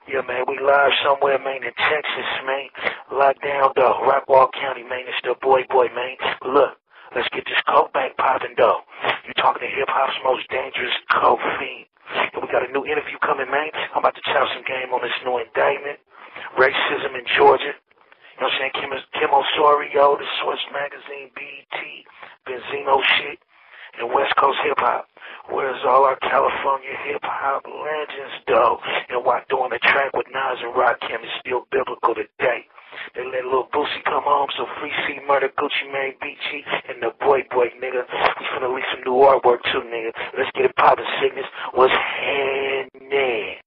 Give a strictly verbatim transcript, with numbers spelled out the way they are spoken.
Yeah, man, we live somewhere, man, in Texas, man. Locked down, though. Rockwall County, man. It's the boy, boy, man. Look, let's get this coke bank popping, though. You talking to hip-hop's most dangerous coke fiend. And we got a new interview coming, man. I'm about to chop some game on this new indictment. Racism in Georgia. You know what I'm saying? Kim, Kim Osorio, the Source Magazine, B E T, Benzino shit, and West Coast hip-hop. Where's all our California hip-hop legends, though? And why doing a track with Nas and Rakim is still biblical today. They let Lil Boosie come home, so Free C, Murder, Gucci Mane, B G, and the Boy Boy, nigga. We finna release some new artwork, too, nigga. Let's get it poppin', Sickness. What's happening?